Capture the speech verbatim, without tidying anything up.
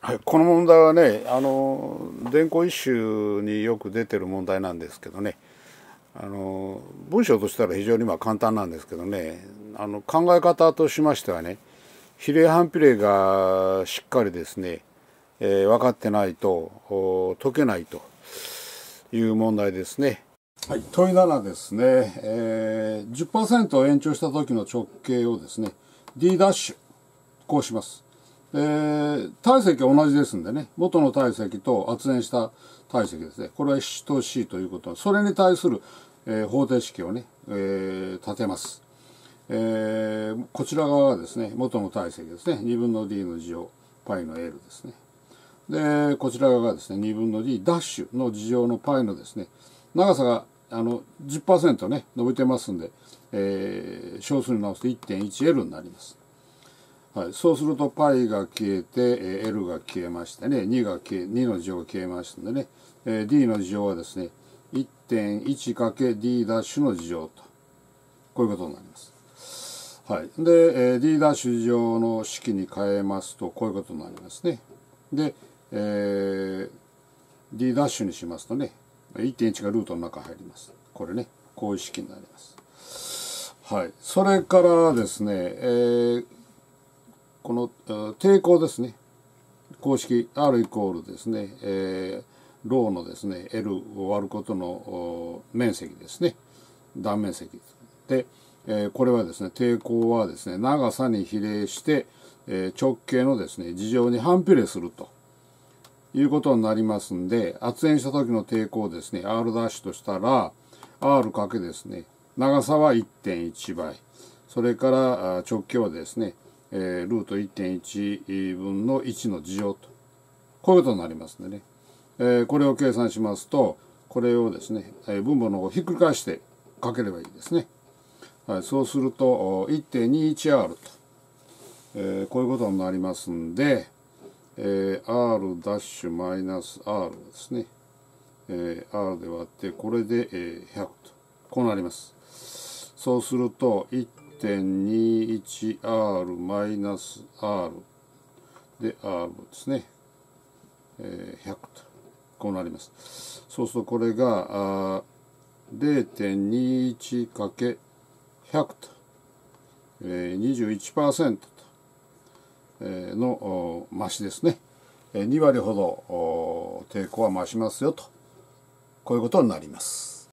はい、この問題はね、あの電光一周によく出てる問題なんですけどね、あの文章としたら非常にまあ簡単なんですけどね、あの考え方としましてはね、比例反比例がしっかりですね、えー分かってないと解けないという問題ですね。はい、問いななですね、えー、じゅっパーセント を延長した時の直径をですね D' こうします。えー、体積は同じですんでね、元の体積と圧延した体積ですね、これは等しいということは、それに対する、えー、方程式をね、えー、立てます。えー、こちら側がですね、元の体積ですね、にぶんの D の次乗 π の L ですね。で、こちら側がですね、にぶんの D' の次乗の π のですね、長さがあの じゅっパーセント ね、伸びてますんで、えー、小数に直すと いってんいちエル になります。はい、そうすると π が消えて、えー、L が消えましてね、にが消え、にの次乗が消えましたんでね、えー、D の次乗はですね、いってんいちかける D' の次乗と、こういうことになります。はい。で、えー、D' 次乗の式に変えますと、こういうことになりますね。で、えー、D' にしますとね、いってんいちがルートの中に入ります。これね、こういう式になります。はい。それからですね、えー、この抵抗ですね。公式 R イコールですね、えー、ローのですね、L を割ることの面積ですね。断面積で、えー、これはですね、抵抗はですね、長さに比例して、えー、直径のですね、次乗に反比例するということになりますんで、圧延した時の抵抗をですね、R' としたら、R かけですね、長さは いってんいち 倍、それから直径はですね、えー、ルート いってんいちぶんのいちの次乗と、こういうことになりますんでね、えー、これを計算しますと、これをですね、えー、分母の方をひっくり返してかければいいですね。はい、そうすると いってんにいちアール と、えー、こういうことになりますんで、えー、R' マイナス R ですね、えー、R で割ってこれで、えー、ひゃくと、こうなります。そうすると いってんにいちアール マイナス R で R ですね、えー、ひゃくと、こうなります。そうするとこれが れいてんにいちかけるひゃく と、えー、にじゅういちパーセント と、えー、の増しですね。に割ほど抵抗は増しますよと、こういうことになります。